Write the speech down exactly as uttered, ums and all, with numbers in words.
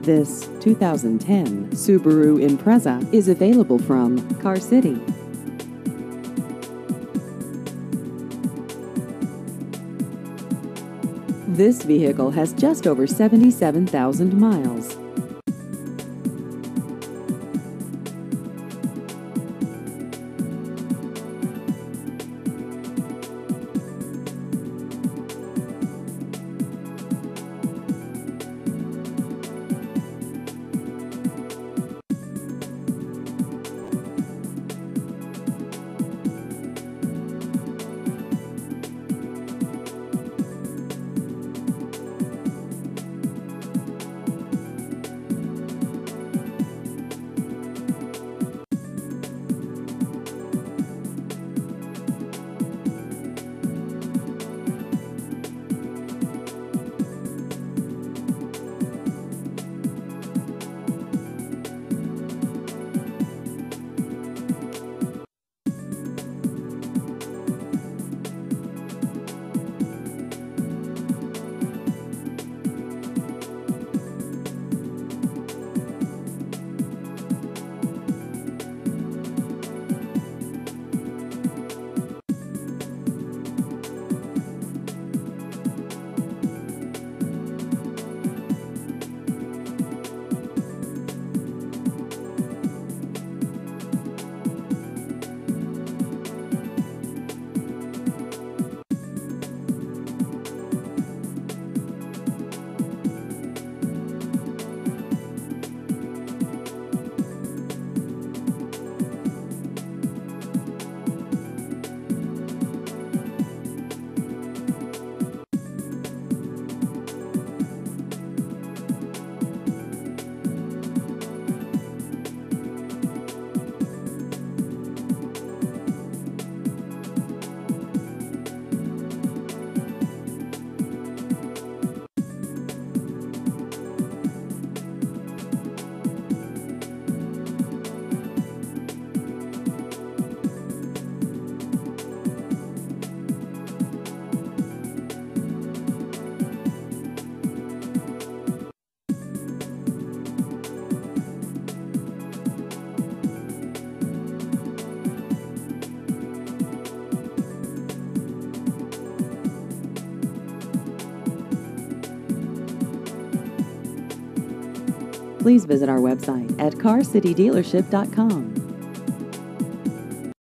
This two thousand ten Subaru Impreza is available from Car City. This vehicle has just over seventy-seven thousand miles. Please visit our website at car city dealership dot com.